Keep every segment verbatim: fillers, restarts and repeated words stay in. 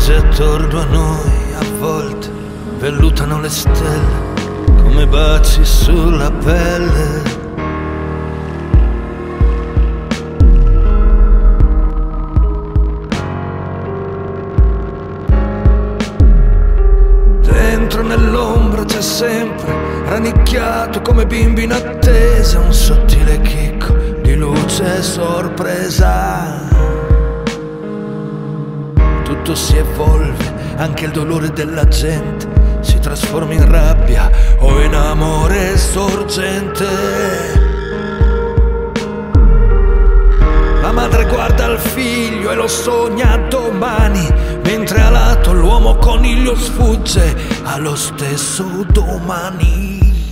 piogge attorno a noi, a volte vellutano le stelle come baci sulla pelle. Dentro nell'ombra c'è sempre, rannicchiato come bimbi in attesa, un sottile chicco di luce sorpresa. Tutto si evolve, anche il dolore della gente si trasforma in rabbia o in amore sorgente. La madre guarda il figlio e lo sogna domani, mentre a lato l'uomo coniglio sfugge allo stesso domani.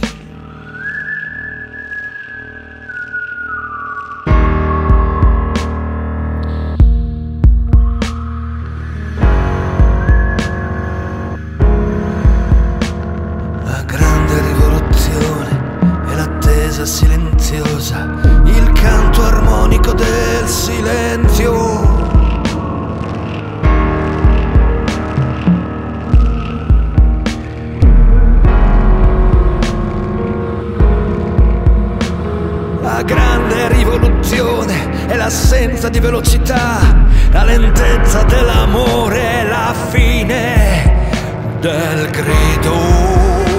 La grande rivoluzione è l'attesa silenziosa, il canto armonico del silenzio. La grande rivoluzione è l'assenza di velocità, la lentezza dell'amore, la fine del grido.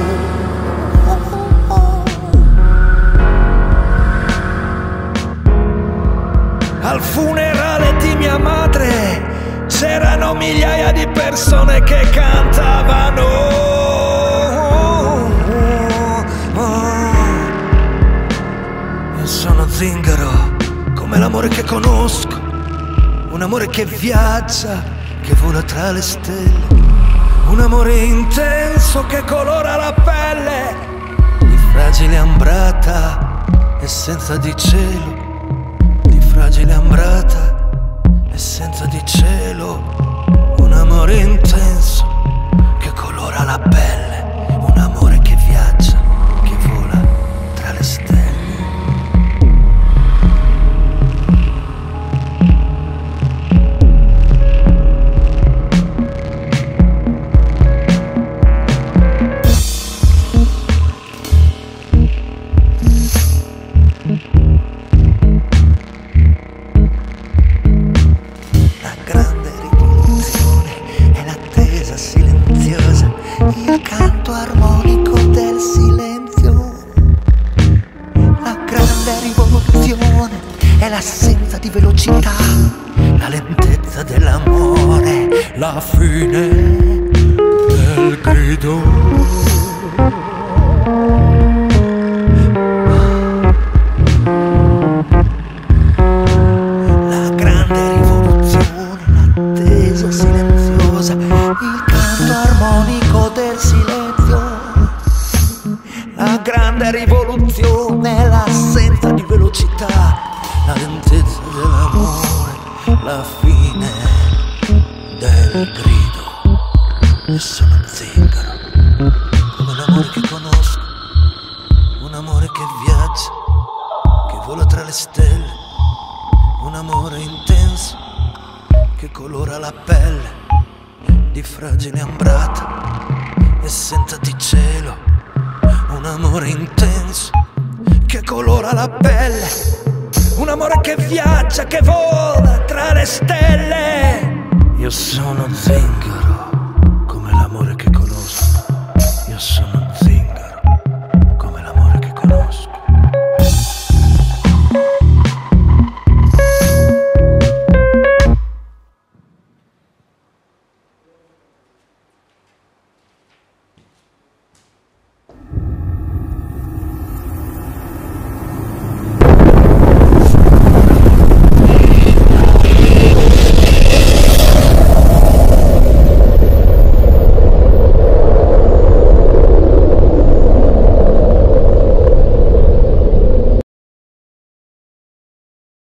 Al funerale di mia madre c'erano migliaia di persone che cantavano. Sono zingaro come l'amore che conosco, un amore che viaggia, che vola tra le stelle, un amore intenso che colora la pelle di fragile ambrata, essenza di cielo, di fragile ambrata, essenza di cielo, un amore intenso che colora la pelle, un amore che viaggia, che vola tra le stelle. Il canto armonico del silenzio. La grande rivoluzione è l'assenza di velocità, la lentezza dell'amore, la fine del grido. La grande rivoluzione è l'assenza di velocità, la lentezza dell'amore, la fine del grido. E sono zingaro come l'amore che conosco, un amore che viaggia, che vola tra le stelle, un amore intenso che colora la pelle di fragile ambrata, essenza di cielo. Un amore intenso che colora la pelle, un amore che viaggia, che vola tra le stelle. Io sono zingaro.